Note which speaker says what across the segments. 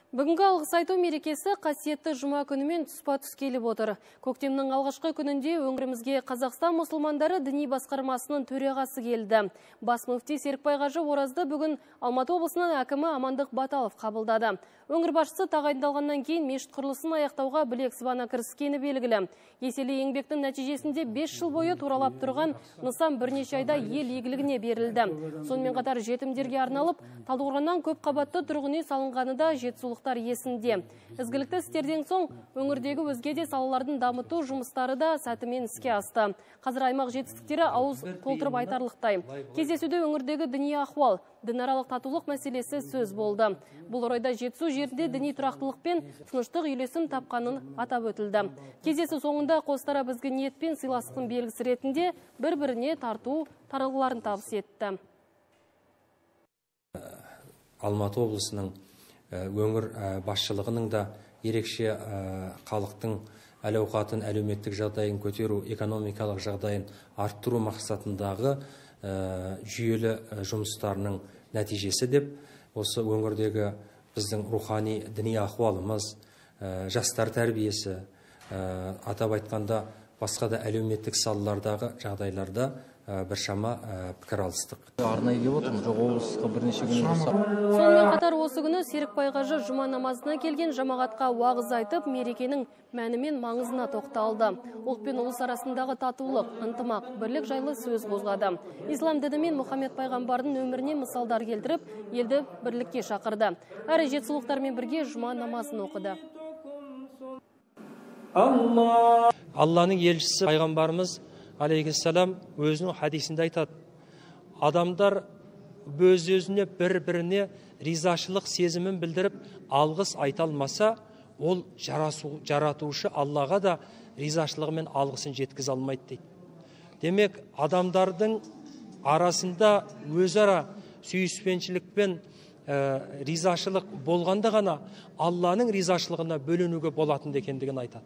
Speaker 1: Бүгінгі алғыс айту мерекесі қасиетті жұма күнімен тұспа-тұс келіп отыр. Көктемнің алғашқы күнінде өңірімізге Қазақстан мұсылмандары діни басқармасының төрағасы келді. Бас мүфти Серікбай Қажы Оразды бүгін Алматы облысының әкімі Амандық Баталов қабылдады. Өңір басшысы тағайындалғаннан кейін мешіт құрылысын аяқтауға білек сыбана кіріскені белгілі. Еселі еңбектің нәтижесінде 5 жыл бойы туралап тұрған нысан бірнеше айда ел игілігіне берілді. Сонымен қатар жетімдерге арналып, Талдықорғаннан көп қабатты тұрғын үй салынғаны да жетісулықтар есінде. Ізгілікті істерден соң өңірдегі өзге де салалардың дамыту жұмыстары да сәтімен іске асты. Қазір аймақ жетістіктері ауыз толтырып айтарлықтай. Кездесуде өңірдегі діни ахуал, дінаралық татулық мәселесі сөз болды. Бұл орайда жетісу жерінде діни тұрақтылық пен тыныштық үйлесім тапқанын атап өтілді. Кездесу соңында қос тарап ізгі ниет пен сыйластықтың белгісі ретінде бір-біріне тарту таралғыларын табыс етті.
Speaker 2: Алматы облысының өңір басшылығының да ерекше халықтың әл-ауқатын, әлеуметтік жағдайын көтеру, экономикалық жағдайын арттыру мақсатындағы жүйелі жұмыстарының нәтижесі деп, осы өңірдегі біздің рухани діни ахуалымыз, жастар тәрбиесі, атап айтқанда басқа да әлеуметтік салалардағы жағдайларда біршама пікір алыстық.
Speaker 3: Арнайы келіп отырмын, жоқ облысқа бірнеше күн болса.
Speaker 1: Сонымен қатар осы күні Серікбай Қажы жұма намазына келген жамағатқа уағыз айтып, мерекенің мәні мен маңызына тоқталды. Ұлт пен ұлыс арасындағы татулық, ынтымақ, бірлік жайлы сөз қозғады. Ислам діні мен Мұхаммед пайғамбардың өмірінен мысалдар келтіріп, елді бірлікке шақырды. Әрі жетісулықтармен бірге жұма намазын оқыды.
Speaker 4: Алланың елшісі пайғамбарымыз алейхиссалам өзінің хадисінде айтады: адамдар өз-өзіне бір-біріне ризашылық сезімін білдіріп алғыс айта алмаса, ол жаратушы Аллаға да ризашылығы мен алғысын жеткізе алмайды дейді. Демек, адамдардың арасында өзара сүйіспеншілік пен ризашылық болғанда ғана Алланың ризашылығына бөленуге болатын екендігін айтады.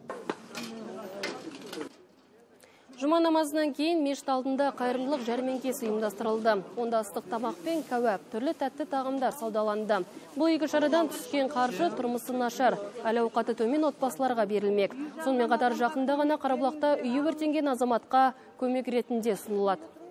Speaker 1: Жұма намазынан кейін мешіт алдында қайырымдылық жәрмеңкесі ұйымдастырылды. Онда ыстық тамақ пен кәуап, түрлі тәтті тағамдар саудаланды. Бұл игі шарадан түскен қаржы тұрмысы нашар, әл-ауқаты төмен отбасыларға берілмек. Сонымен қатар жақында ғана Қарабұлақта үйі өртенген азаматқа көмек ретінде ұсынылады.